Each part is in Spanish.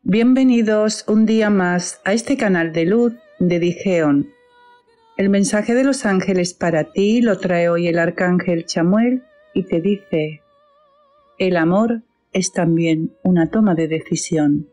Bienvenidos un día más a este canal de luz de Digeon. El mensaje de los ángeles para ti lo trae hoy el arcángel Chamuel y te dice: el amor es también una toma de decisión.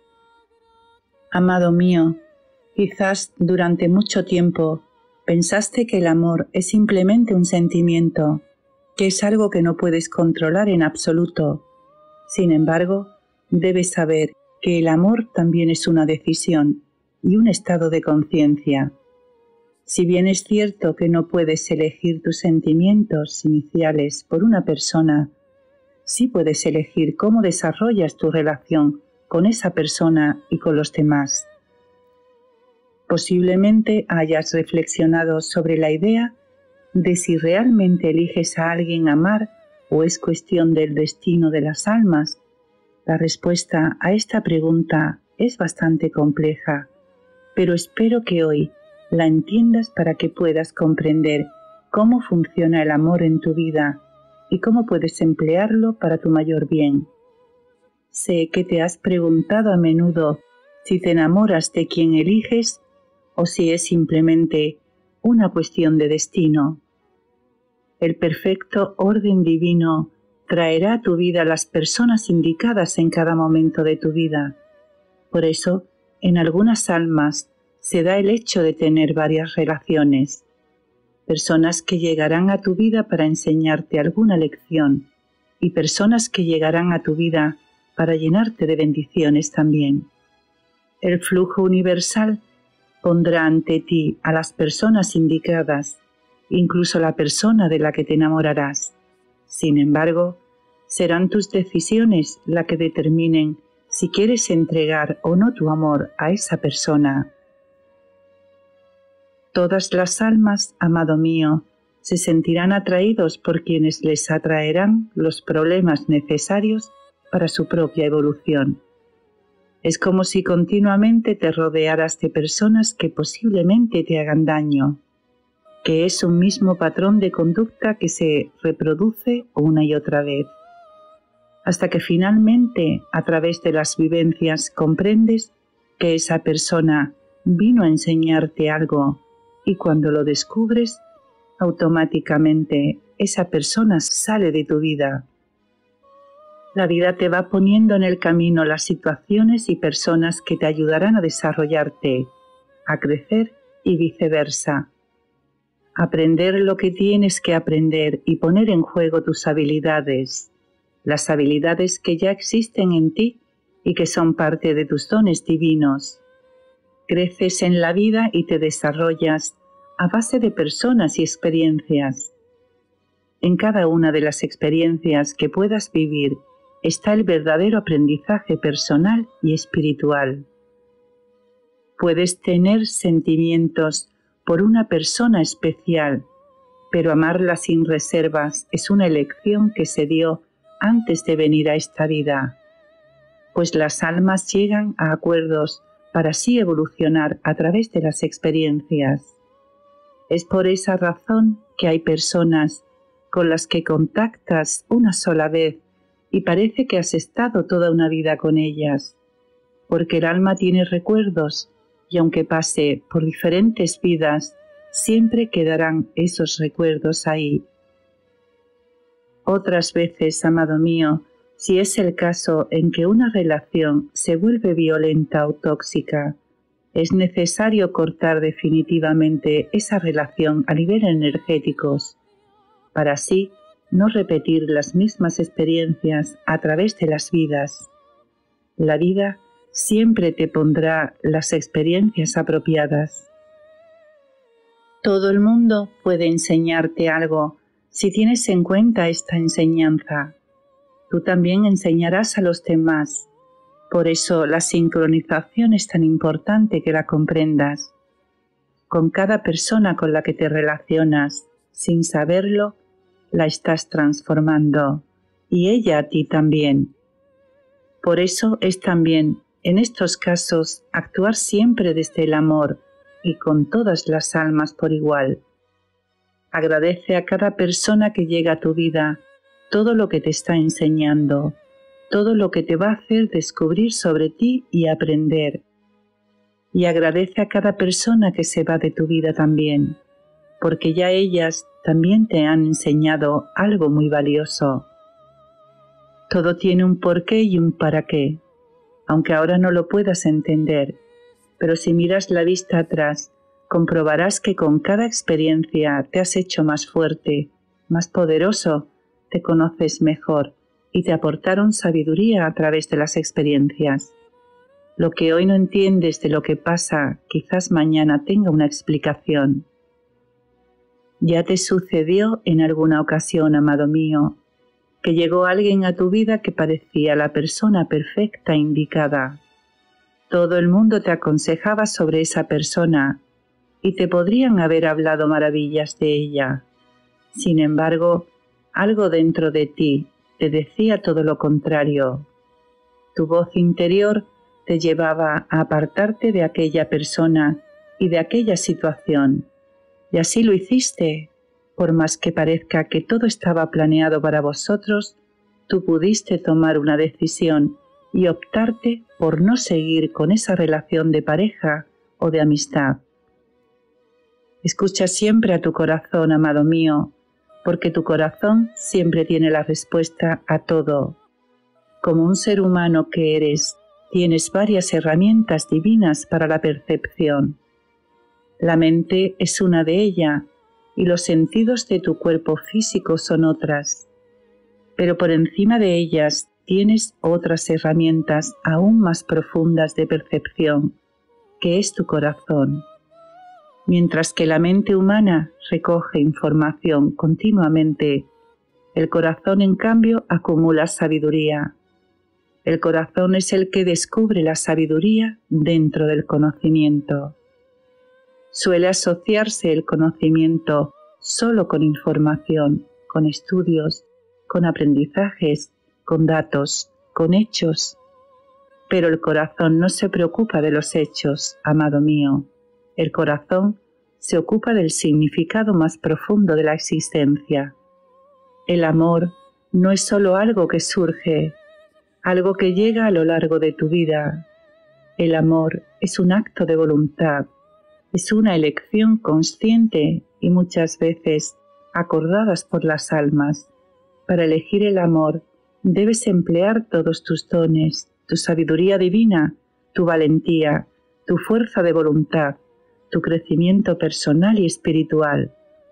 Amado mío, quizás durante mucho tiempo pensaste que el amor es simplemente un sentimiento, que es algo que no puedes controlar en absoluto. Sin embargo, debes saber que el amor también es una decisión y un estado de conciencia. Si bien es cierto que no puedes elegir tus sentimientos iniciales por una persona, sí puedes elegir cómo desarrollas tu relación con esa persona y con los demás. Posiblemente hayas reflexionado sobre la idea de si realmente eliges a alguien amar o es cuestión del destino de las almas. La respuesta a esta pregunta es bastante compleja, pero espero que hoy la entiendas para que puedas comprender cómo funciona el amor en tu vida y cómo puedes emplearlo para tu mayor bien. Sé que te has preguntado a menudo si te enamoras de quien eliges o si es simplemente una cuestión de destino. El perfecto orden divino traerá a tu vida las personas indicadas en cada momento de tu vida. Por eso, en algunas almas se da el hecho de tener varias relaciones. Personas que llegarán a tu vida para enseñarte alguna lección y personas que llegarán a tu vida para llenarte de bendiciones también. El flujo universal pondrá ante ti a las personas indicadas, incluso la persona de la que te enamorarás. Sin embargo, serán tus decisiones las que determinen si quieres entregar o no tu amor a esa persona. Todas las almas, amado mío, se sentirán atraídos por quienes les atraerán los problemas necesarios para su propia evolución. Es como si continuamente te rodearas de personas que posiblemente te hagan daño, que es un mismo patrón de conducta que se reproduce una y otra vez, hasta que finalmente, a través de las vivencias, comprendes que esa persona vino a enseñarte algo y cuando lo descubres, automáticamente esa persona sale de tu vida. La vida te va poniendo en el camino las situaciones y personas que te ayudarán a desarrollarte, a crecer y viceversa. Aprender lo que tienes que aprender y poner en juego tus habilidades, las habilidades que ya existen en ti y que son parte de tus dones divinos. Creces en la vida y te desarrollas a base de personas y experiencias. En cada una de las experiencias que puedas vivir está el verdadero aprendizaje personal y espiritual. Puedes tener sentimientos por una persona especial, pero amarla sin reservas es una elección que se dio antes de venir a esta vida, pues las almas llegan a acuerdos para así evolucionar a través de las experiencias. Es por esa razón que hay personas con las que contactas una sola vez y parece que has estado toda una vida con ellas, porque el alma tiene recuerdos y aunque pase por diferentes vidas, siempre quedarán esos recuerdos ahí. Otras veces, amado mío, si es el caso en que una relación se vuelve violenta o tóxica, es necesario cortar definitivamente esa relación a nivel energéticos, para así no repetir las mismas experiencias a través de las vidas. La vida siempre te pondrá las experiencias apropiadas. Todo el mundo puede enseñarte algo si tienes en cuenta esta enseñanza. Tú también enseñarás a los demás. Por eso la sincronización es tan importante que la comprendas. Con cada persona con la que te relacionas, sin saberlo, la estás transformando, y ella a ti también. Por eso es también, en estos casos, actuar siempre desde el amor y con todas las almas por igual. Agradece a cada persona que llega a tu vida todo lo que te está enseñando, todo lo que te va a hacer descubrir sobre ti y aprender. Y agradece a cada persona que se va de tu vida también, porque ya ellas también te han enseñado algo muy valioso. Todo tiene un porqué y un para qué, aunque ahora no lo puedas entender, pero si miras la vista atrás, comprobarás que con cada experiencia te has hecho más fuerte, más poderoso, te conoces mejor y te aportaron sabiduría a través de las experiencias. Lo que hoy no entiendes de lo que pasa, quizás mañana tenga una explicación. Ya te sucedió en alguna ocasión, amado mío, que llegó alguien a tu vida que parecía la persona perfecta indicada. Todo el mundo te aconsejaba sobre esa persona y te podrían haber hablado maravillas de ella. Sin embargo, algo dentro de ti te decía todo lo contrario. Tu voz interior te llevaba a apartarte de aquella persona y de aquella situación. Y así lo hiciste. Por más que parezca que todo estaba planeado para vosotros, tú pudiste tomar una decisión y optarte por no seguir con esa relación de pareja o de amistad. Escucha siempre a tu corazón, amado mío, porque tu corazón siempre tiene la respuesta a todo. Como un ser humano que eres, tienes varias herramientas divinas para la percepción. La mente es una de ellas y los sentidos de tu cuerpo físico son otras. Pero por encima de ellas tienes otras herramientas aún más profundas de percepción, que es tu corazón. Mientras que la mente humana recoge información continuamente, el corazón en cambio acumula sabiduría. El corazón es el que descubre la sabiduría dentro del conocimiento. Suele asociarse el conocimiento solo con información, con estudios, con aprendizajes, con datos, con hechos. Pero el corazón no se preocupa de los hechos, amado mío. El corazón se ocupa del significado más profundo de la existencia. El amor no es solo algo que surge, algo que llega a lo largo de tu vida. El amor es un acto de voluntad, es una elección consciente y muchas veces acordadas por las almas. Para elegir el amor debes emplear todos tus dones, tu sabiduría divina, tu valentía, tu fuerza de voluntad, tu crecimiento personal y espiritual.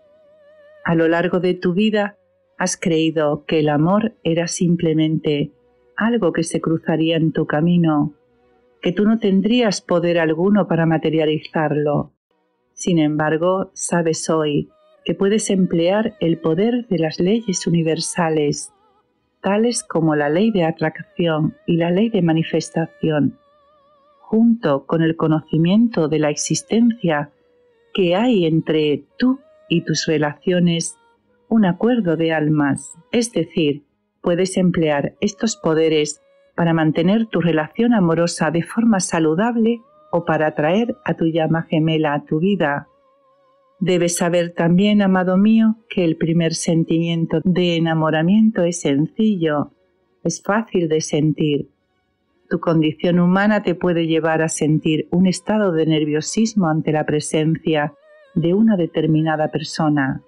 A lo largo de tu vida has creído que el amor era simplemente algo que se cruzaría en tu camino, que tú no tendrías poder alguno para materializarlo. Sin embargo, sabes hoy que puedes emplear el poder de las leyes universales, tales como la ley de atracción y la ley de manifestación, junto con el conocimiento de la existencia que hay entre tú y tus relaciones, un acuerdo de almas, es decir, puedes emplear estos poderes para mantener tu relación amorosa de forma saludable o para atraer a tu llama gemela a tu vida. Debes saber también, amado mío, que el primer sentimiento de enamoramiento es sencillo, es fácil de sentir. Tu condición humana te puede llevar a sentir un estado de nerviosismo ante la presencia de una determinada persona.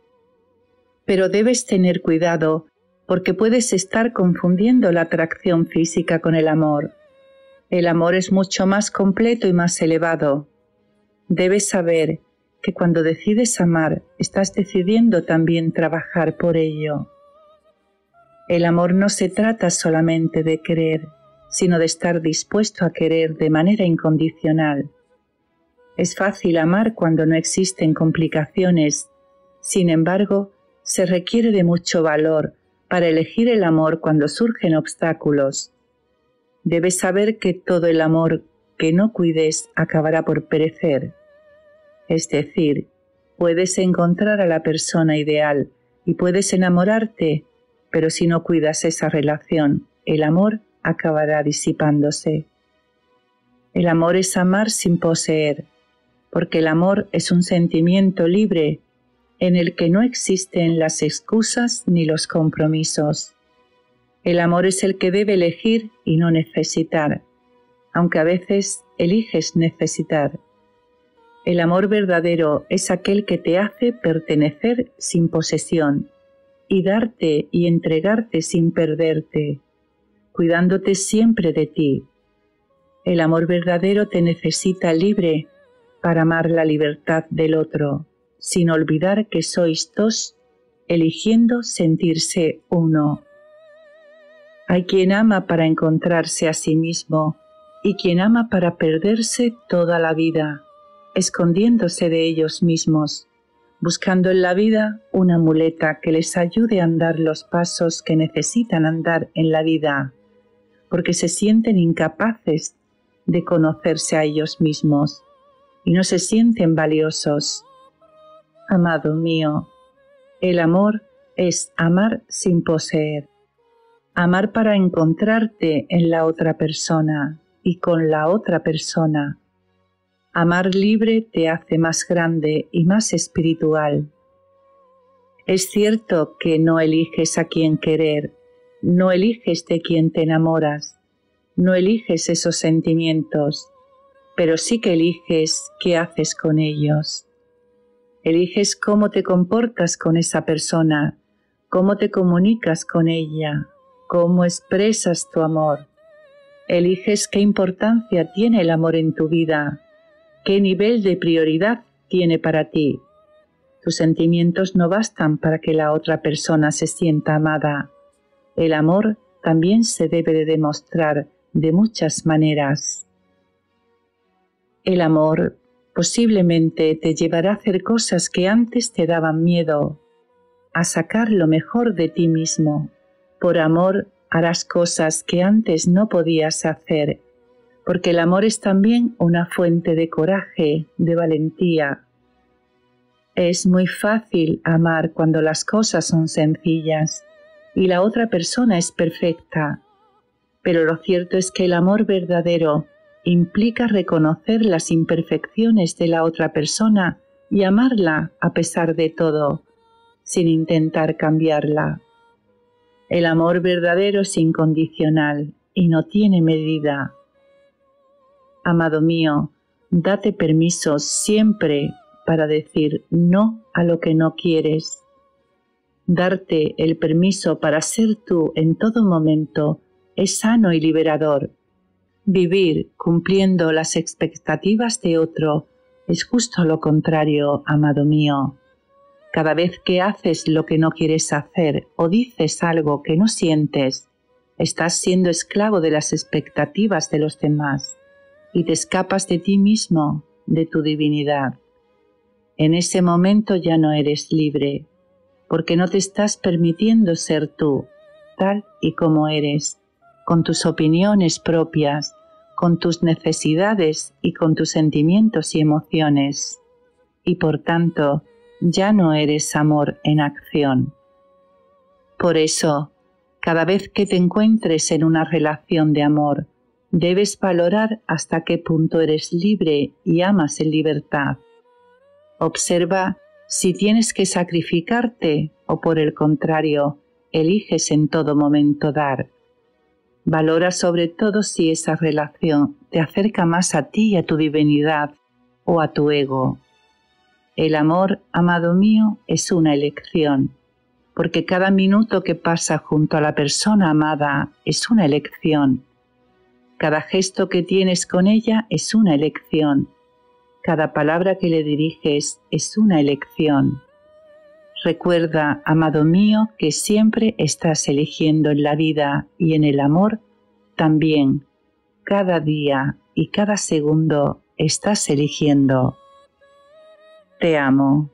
Pero debes tener cuidado porque puedes estar confundiendo la atracción física con el amor. El amor es mucho más completo y más elevado. Debes saber que cuando decides amar, estás decidiendo también trabajar por ello. El amor no se trata solamente de querer, sino de estar dispuesto a querer de manera incondicional. Es fácil amar cuando no existen complicaciones, sin embargo, se requiere de mucho valor para elegir el amor cuando surgen obstáculos. Debes saber que todo el amor que no cuides acabará por perecer. Es decir, puedes encontrar a la persona ideal y puedes enamorarte, pero si no cuidas esa relación, el amor acabará disipándose. El amor es amar sin poseer, porque el amor es un sentimiento libre en el que no existen las excusas ni los compromisos. El amor es el que debe elegir y no necesitar, aunque a veces eliges necesitar. El amor verdadero es aquel que te hace pertenecer sin posesión y darte y entregarte sin perderte, cuidándote siempre de ti. El amor verdadero te necesita libre para amar la libertad del otro, sin olvidar que sois dos, eligiendo sentirse uno. Hay quien ama para encontrarse a sí mismo y quien ama para perderse toda la vida, escondiéndose de ellos mismos, buscando en la vida una muleta que les ayude a andar los pasos que necesitan andar en la vida, porque se sienten incapaces de conocerse a ellos mismos y no se sienten valiosos. Amado mío, el amor es amar sin poseer, amar para encontrarte en la otra persona y con la otra persona. Amar libre te hace más grande y más espiritual. Es cierto que no eliges a quién querer, no eliges de quién te enamoras, no eliges esos sentimientos, pero sí que eliges qué haces con ellos. Eliges cómo te comportas con esa persona, cómo te comunicas con ella, cómo expresas tu amor. Eliges qué importancia tiene el amor en tu vida, qué nivel de prioridad tiene para ti. Tus sentimientos no bastan para que la otra persona se sienta amada. El amor también se debe de demostrar de muchas maneras. El amor posiblemente te llevará a hacer cosas que antes te daban miedo, a sacar lo mejor de ti mismo. Por amor harás cosas que antes no podías hacer, porque el amor es también una fuente de coraje, de valentía. Es muy fácil amar cuando las cosas son sencillas y la otra persona es perfecta, pero lo cierto es que el amor verdadero implica reconocer las imperfecciones de la otra persona y amarla a pesar de todo, sin intentar cambiarla. El amor verdadero es incondicional y no tiene medida. Amado mío, date permiso siempre para decir no a lo que no quieres. Darte el permiso para ser tú en todo momento es sano y liberador. Vivir cumpliendo las expectativas de otro es justo lo contrario, amado mío. Cada vez que haces lo que no quieres hacer o dices algo que no sientes, estás siendo esclavo de las expectativas de los demás y te escapas de ti mismo, de tu divinidad. En ese momento ya no eres libre, porque no te estás permitiendo ser tú, tal y como eres, con tus opiniones propias, con tus necesidades y con tus sentimientos y emociones. Y por tanto, ya no eres amor en acción. Por eso, cada vez que te encuentres en una relación de amor, debes valorar hasta qué punto eres libre y amas en libertad. Observa si tienes que sacrificarte o por el contrario, eliges en todo momento dar. Valora sobre todo si esa relación te acerca más a ti y a tu divinidad o a tu ego. El amor, amado mío, es una elección, porque cada minuto que pasa junto a la persona amada es una elección. Cada gesto que tienes con ella es una elección. Cada palabra que le diriges es una elección. Recuerda, amado mío, que siempre estás eligiendo en la vida y en el amor también. Cada día y cada segundo estás eligiendo. Te amo.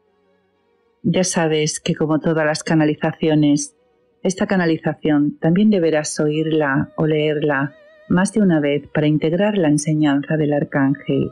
Ya sabes que como todas las canalizaciones, esta canalización también deberás oírla o leerla más de una vez para integrar la enseñanza del arcángel.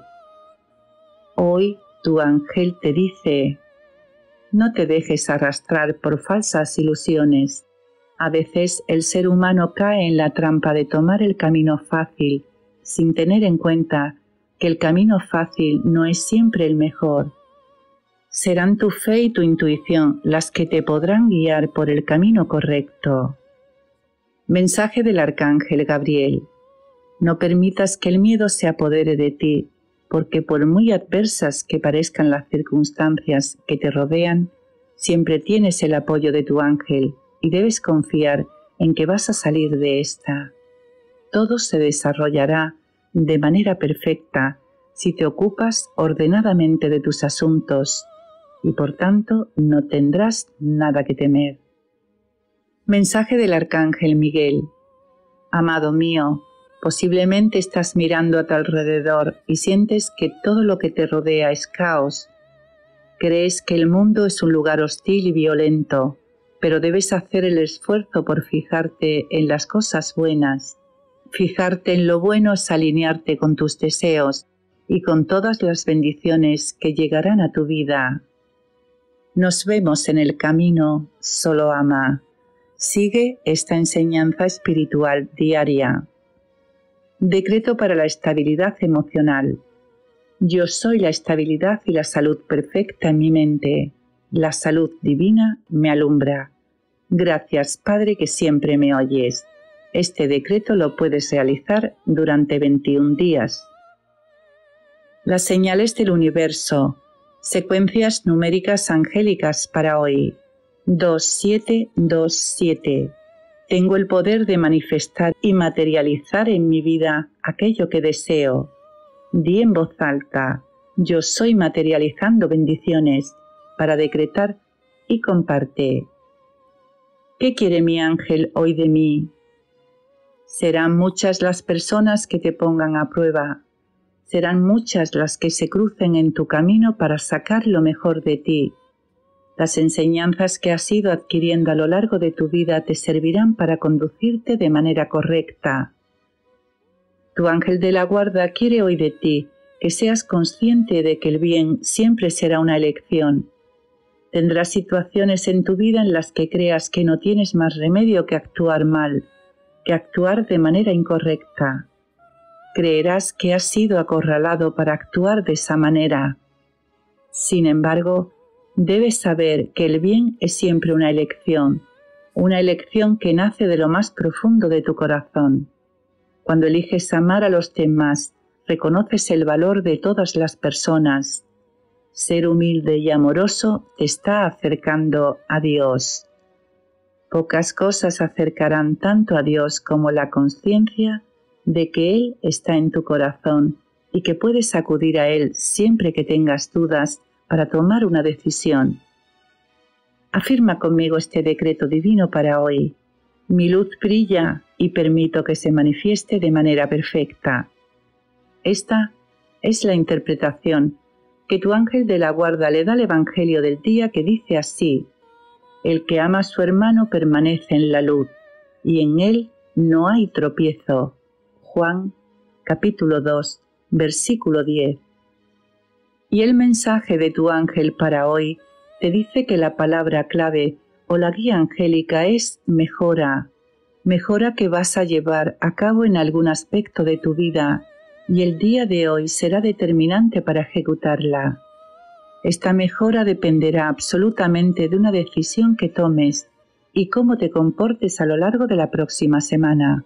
Hoy tu ángel te dice: no te dejes arrastrar por falsas ilusiones. A veces el ser humano cae en la trampa de tomar el camino fácil, sin tener en cuenta que el camino fácil no es siempre el mejor. Serán tu fe y tu intuición las que te podrán guiar por el camino correcto. Mensaje del Arcángel Gabriel. No permitas que el miedo se apodere de ti, porque por muy adversas que parezcan las circunstancias que te rodean, siempre tienes el apoyo de tu ángel y debes confiar en que vas a salir de esta. Todo se desarrollará de manera perfecta si te ocupas ordenadamente de tus asuntos y por tanto no tendrás nada que temer. Mensaje del Arcángel Miguel. Amado mío, posiblemente estás mirando a tu alrededor y sientes que todo lo que te rodea es caos. Crees que el mundo es un lugar hostil y violento, pero debes hacer el esfuerzo por fijarte en las cosas buenas. Fijarte en lo bueno es alinearte con tus deseos y con todas las bendiciones que llegarán a tu vida. Nos vemos en el camino, solo ama. Sigue esta enseñanza espiritual diaria. Decreto para la estabilidad emocional. Yo soy la estabilidad y la salud perfecta en mi mente. La salud divina me alumbra. Gracias, Padre, que siempre me oyes. Este decreto lo puedes realizar durante 21 días. Las señales del universo. Secuencias numéricas angélicas para hoy. 2727. Tengo el poder de manifestar y materializar en mi vida aquello que deseo. Di en voz alta, yo soy materializando bendiciones, para decretar y comparte. ¿Qué quiere mi ángel hoy de mí? Serán muchas las personas que te pongan a prueba. Serán muchas las que se crucen en tu camino para sacar lo mejor de ti. Las enseñanzas que has ido adquiriendo a lo largo de tu vida te servirán para conducirte de manera correcta. Tu ángel de la guarda quiere hoy de ti que seas consciente de que el bien siempre será una elección. Tendrás situaciones en tu vida en las que creas que no tienes más remedio que actuar mal, que actuar de manera incorrecta. Creerás que has sido acorralado para actuar de esa manera. Sin embargo, debes saber que el bien es siempre una elección que nace de lo más profundo de tu corazón. Cuando eliges amar a los demás, reconoces el valor de todas las personas. Ser humilde y amoroso te está acercando a Dios. Pocas cosas acercarán tanto a Dios como la conciencia de que Él está en tu corazón y que puedes acudir a Él siempre que tengas dudas para tomar una decisión. Afirma conmigo este decreto divino para hoy. Mi luz brilla y permito que se manifieste de manera perfecta. Esta es la interpretación que tu ángel de la guarda le da al Evangelio del día, que dice así: el que ama a su hermano permanece en la luz, y en él no hay tropiezo. Juan, capítulo 2, versículo 10. Y el mensaje de tu ángel para hoy te dice que la palabra clave o la guía angélica es mejora. Mejora que vas a llevar a cabo en algún aspecto de tu vida, y el día de hoy será determinante para ejecutarla. Esta mejora dependerá absolutamente de una decisión que tomes y cómo te comportes a lo largo de la próxima semana.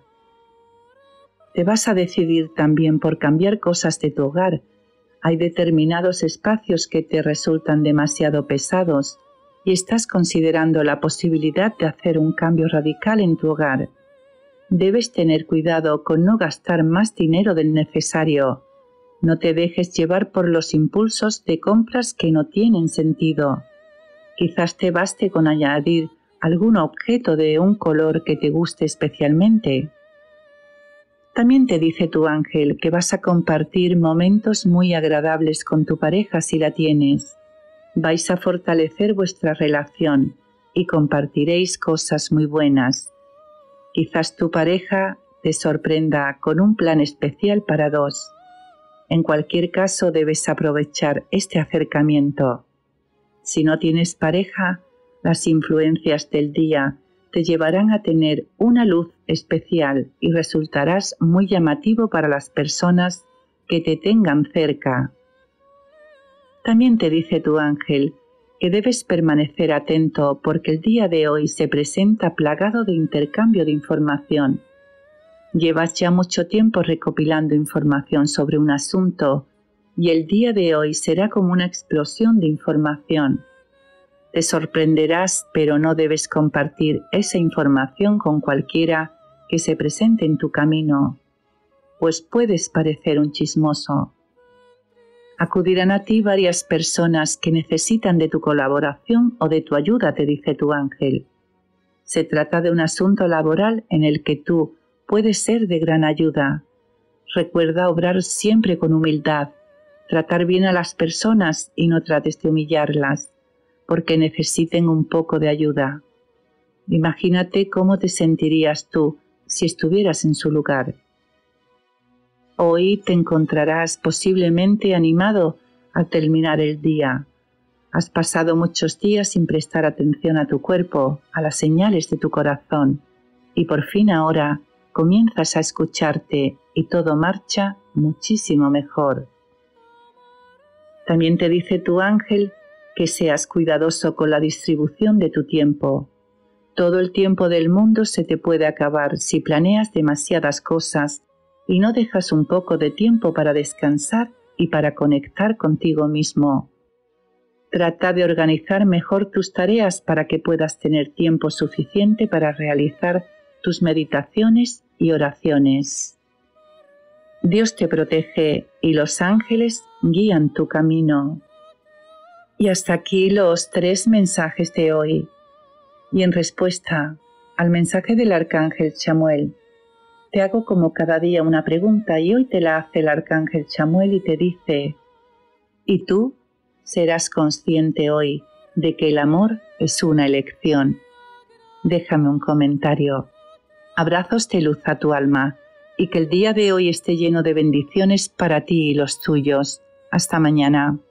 Te vas a decidir también por cambiar cosas de tu hogar. Hay determinados espacios que te resultan demasiado pesados y estás considerando la posibilidad de hacer un cambio radical en tu hogar. Debes tener cuidado con no gastar más dinero del necesario. No te dejes llevar por los impulsos de compras que no tienen sentido. Quizás te baste con añadir algún objeto de un color que te guste especialmente. También te dice tu ángel que vas a compartir momentos muy agradables con tu pareja si la tienes. Vais a fortalecer vuestra relación y compartiréis cosas muy buenas. Quizás tu pareja te sorprenda con un plan especial para dos. En cualquier caso, debes aprovechar este acercamiento. Si no tienes pareja, las influencias del día te llevarán a tener una luz especial y resultarás muy llamativo para las personas que te tengan cerca. También te dice tu ángel que debes permanecer atento porque el día de hoy se presenta plagado de intercambio de información. Llevas ya mucho tiempo recopilando información sobre un asunto y el día de hoy será como una explosión de información. Te sorprenderás, pero no debes compartir esa información con cualquiera que se presente en tu camino, pues puedes parecer un chismoso. Acudirán a ti varias personas que necesitan de tu colaboración o de tu ayuda, te dice tu ángel. Se trata de un asunto laboral en el que tú puedes ser de gran ayuda. Recuerda obrar siempre con humildad, tratar bien a las personas y no trates de humillarlas, porque necesiten un poco de ayuda. Imagínate cómo te sentirías tú si estuvieras en su lugar. Hoy te encontrarás posiblemente animado al terminar el día. Has pasado muchos días sin prestar atención a tu cuerpo, a las señales de tu corazón, y por fin ahora comienzas a escucharte y todo marcha muchísimo mejor. También te dice tu ángel que seas cuidadoso con la distribución de tu tiempo. Todo el tiempo del mundo se te puede acabar si planeas demasiadas cosas y no dejas un poco de tiempo para descansar y para conectar contigo mismo. Trata de organizar mejor tus tareas para que puedas tener tiempo suficiente para realizar tus meditaciones y oraciones. Dios te protege y los ángeles guían tu camino. Y hasta aquí los 3 mensajes de hoy. Y en respuesta al mensaje del arcángel Chamuel, te hago como cada día una pregunta y hoy te la hace el arcángel Chamuel y te dice: ¿y tú serás consciente hoy de que el amor es una elección? Déjame un comentario. Abrazos de luz a tu alma y que el día de hoy esté lleno de bendiciones para ti y los tuyos. Hasta mañana.